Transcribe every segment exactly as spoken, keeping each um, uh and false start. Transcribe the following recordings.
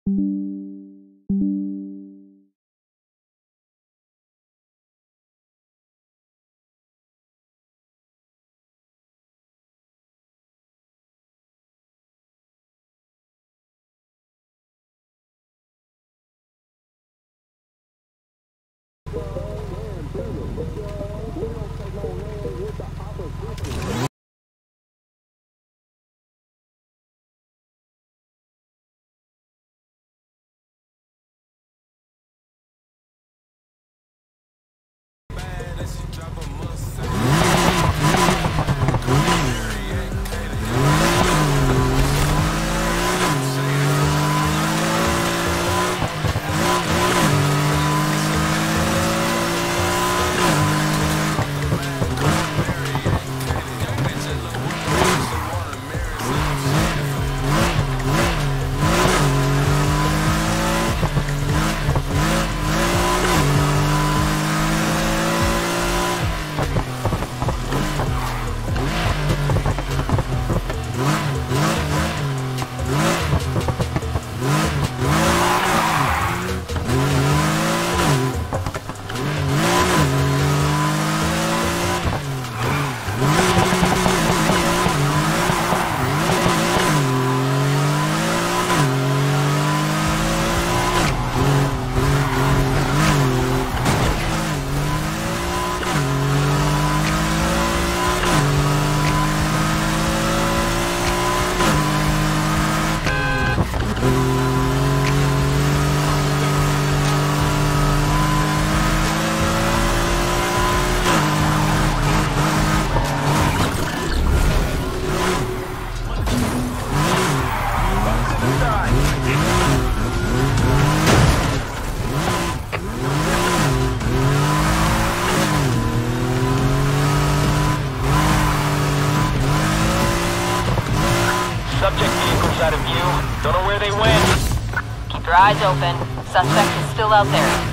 Out of view. Don't know where they went. Keep your eyes open. Suspect is still out there.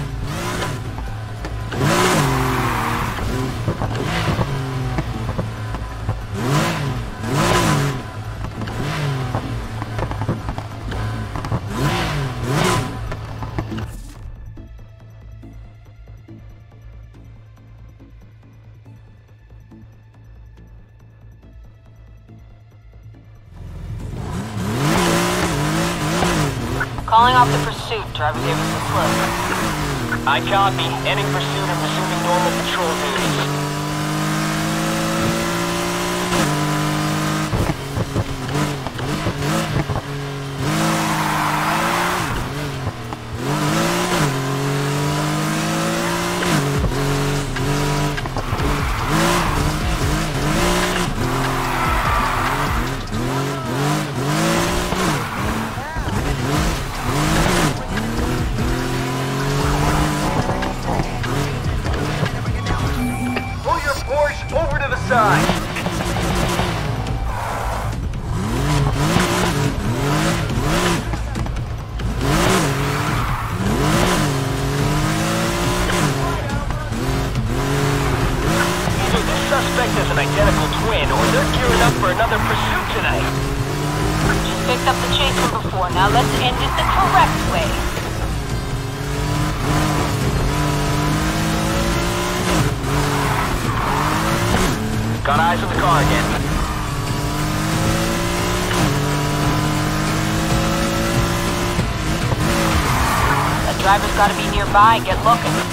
Calling off the pursuit. Driver gave us a slip. I copy. Ending pursuit and resuming normal patrol duties. Side. Either this suspect is an identical twin, or they're gearing up for another pursuit tonight. Just picked up the chase from before. Now let's end it the correct way. Got eyes on the car again. The driver's gotta be nearby. Get looking.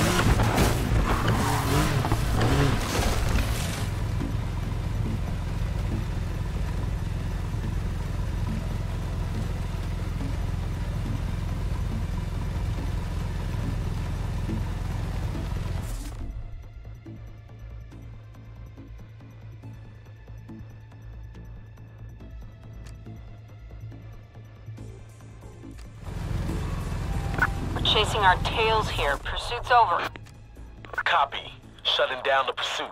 Chasing our tails here. Pursuit's over. Copy. Shutting down the pursuit.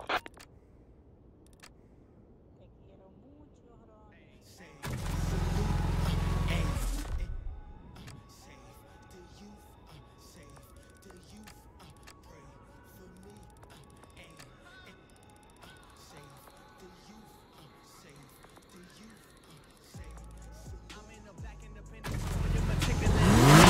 I'm in the back independent, in my ticket.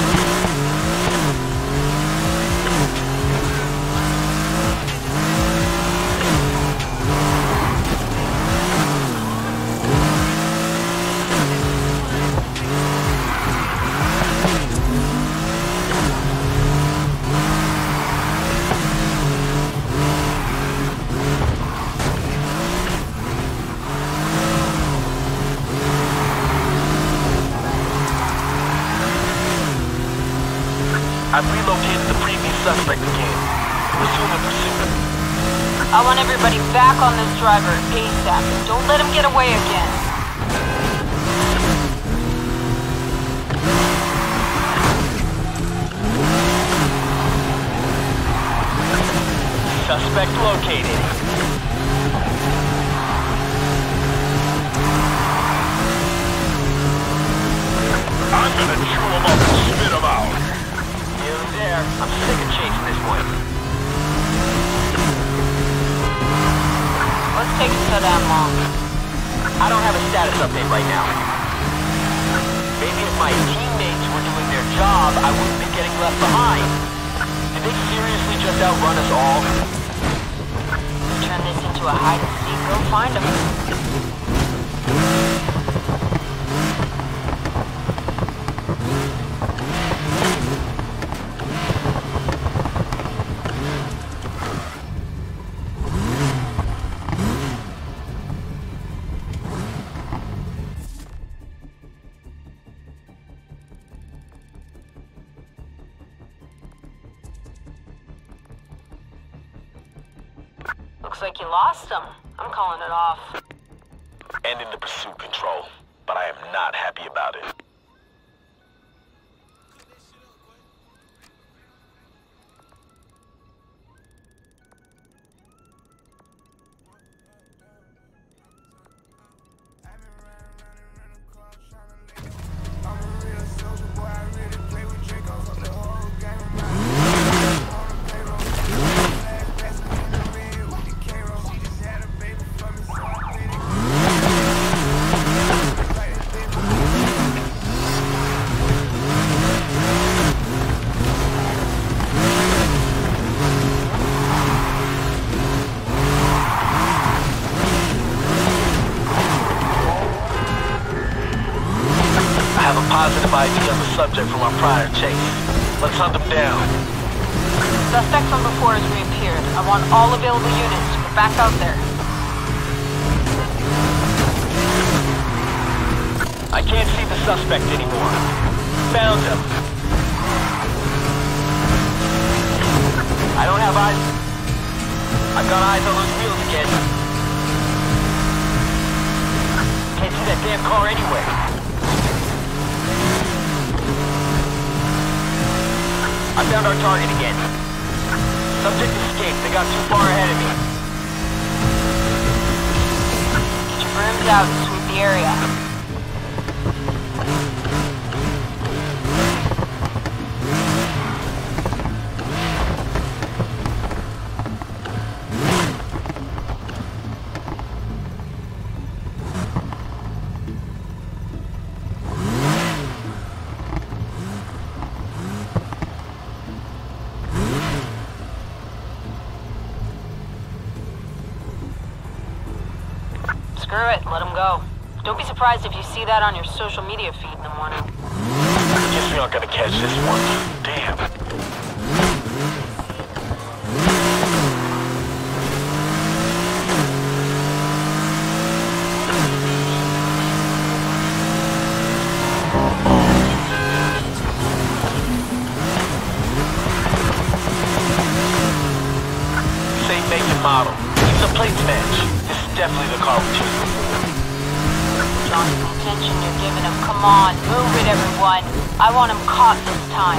suspect again. Resume the pursuit. I want everybody back on this driver ASAP. Don't let him get away again. Suspect located. I'm gonna chew him up and spit him out. Nearly there. I'm sick of chasing this one. What's taking so damn long? I don't have a status update right now. Maybe if my teammates were doing their job, I wouldn't be getting left behind. Did they seriously just outrun us all? Turn this into a hide and seek. Go find him. Looks like you lost him. I'm calling it off. Ending the pursuit, Control, but I am not happy about it. Positive I D on the subject from our prior chase. Let's hunt him down. Suspect from before has reappeared. I want all available units. We're back out there. I can't see the suspect anymore. Found him. I don't have eyes. I've got eyes on those wheels again. Can't see that damn car anywhere. I found our target again. Subject escaped. They got too far ahead of me. Get your brooms out and sweep the area. Screw it, let him go. Don't be surprised if you see that on your social media feed in the morning. Guess we aren't gonna catch this one. Damn. Same make and model. It's a plates match. Definitely the car we chose before. Johnny, the attention you're giving him. Come on, move it, everyone. I want him caught this time.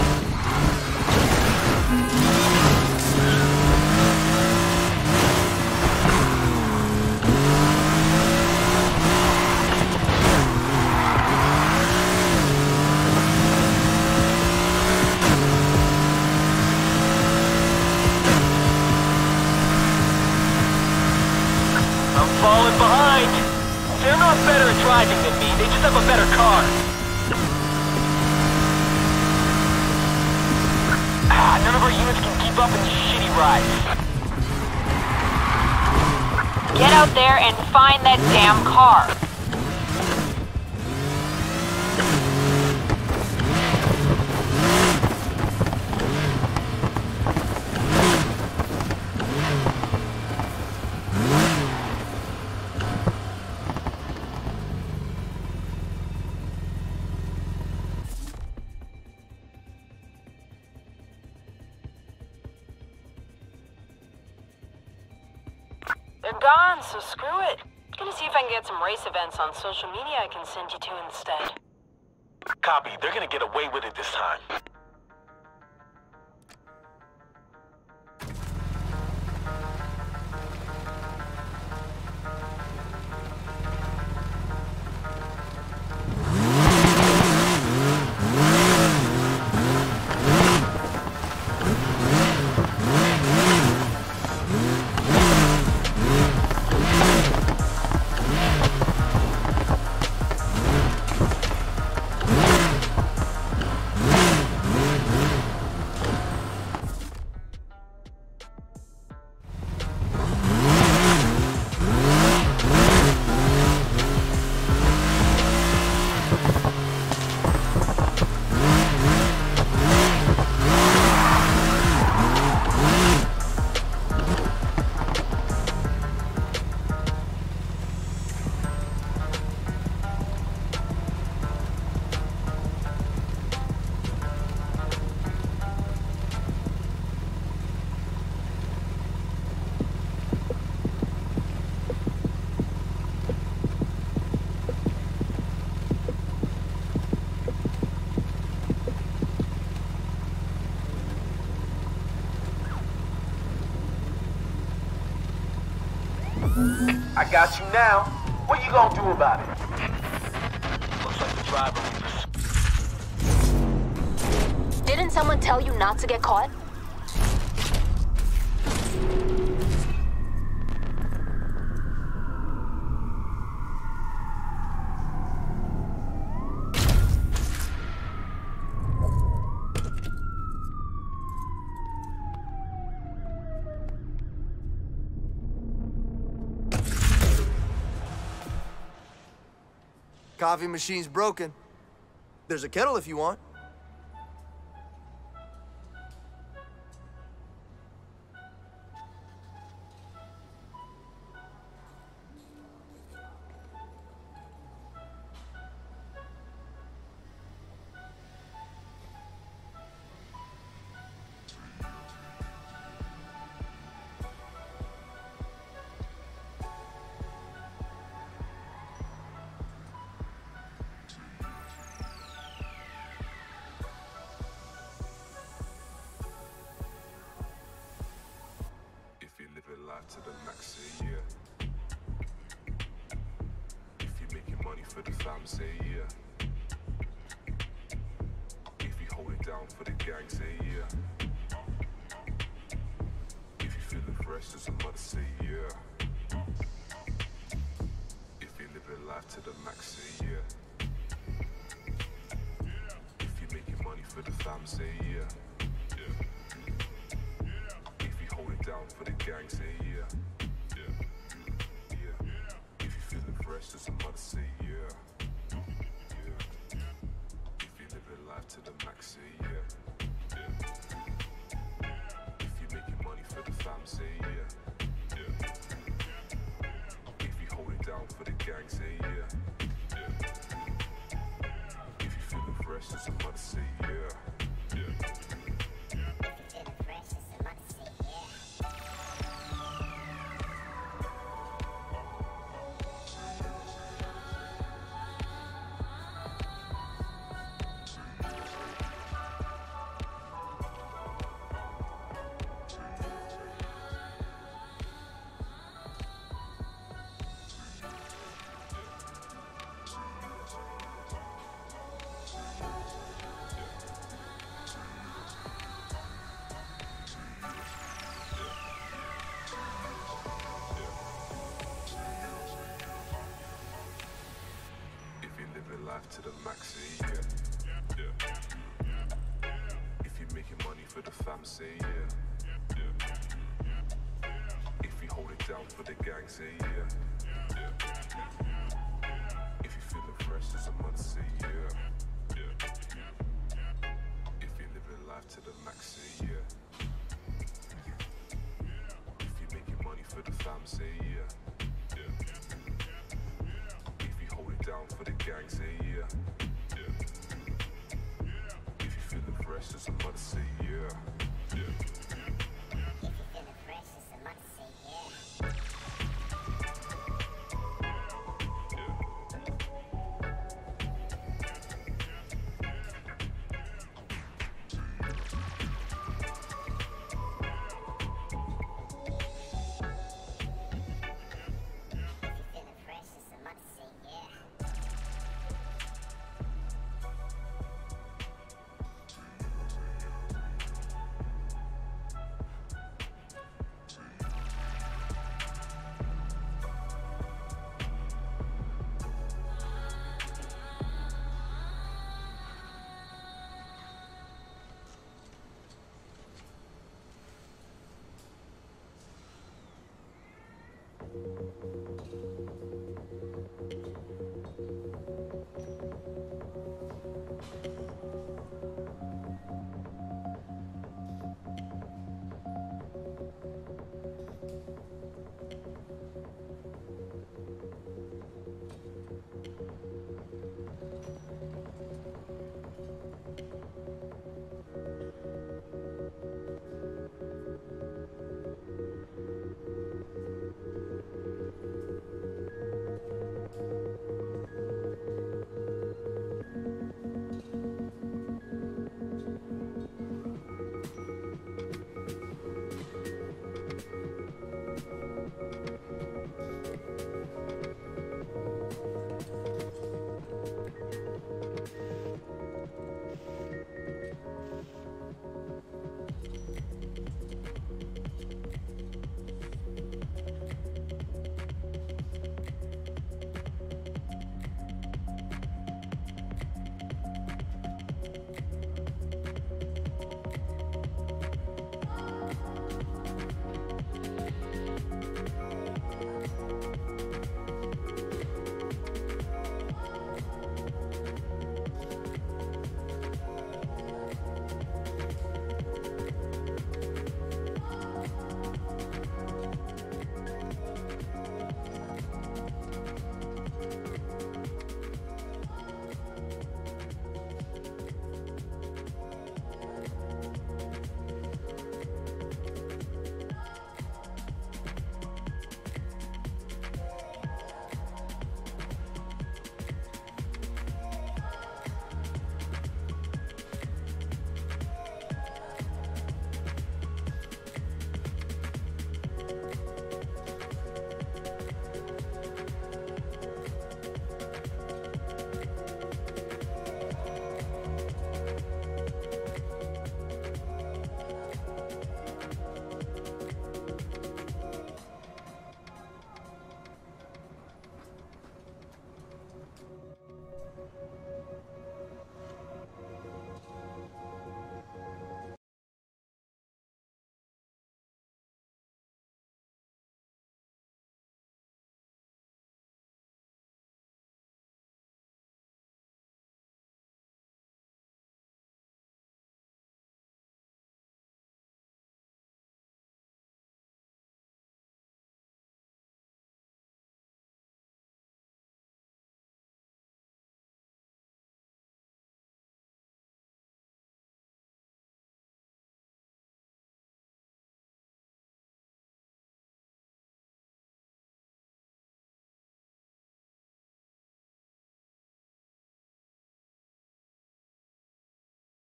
Falling behind. They're not better at driving than me. They just have a better car. Ah, none of our units can keep up in these shitty rides. Get out there and find that damn car. You're gone, so screw it. Gonna see if I can get some race events on social media I can send you to instead. Copy. They're gonna get away with it this time. I got you now. What you gonna do about it? Looks like the driver was... Didn't someone tell you not to get caught? Coffee machine's broken. There's a kettle if you want. To the max, say yeah. If you're making money for the fam, say yeah. If you hold it down for the gang, say yeah. If you feeling fresh as a mother, say yeah. If you're living life to the max, say yeah. If you're making money for the fam, say yeah. If you hold it down for the gang, say yeah. As a mother, say yeah. Yeah. If you living life to the max, say yeah. Yeah. If you're making money for the fam, say yeah. Yeah. If you hold it down for the gang, say yeah. Yeah. If you feeling fresh as a mother, say yeah. Yeah. Life to the max, say yeah. Yeah. If you're making money for the fam, say yeah. Yeah. If you hold it down for the gang, say yeah. Yeah. If you feeling fresh as a mother, say yeah. Yeah. If you're living life to the max, say yeah. If you're making money for the fam, say yeah. Yeah. If you hold it down for the gang, say yeah. Yeah. If you feeling fresh as a mother, say yeah. Yeah.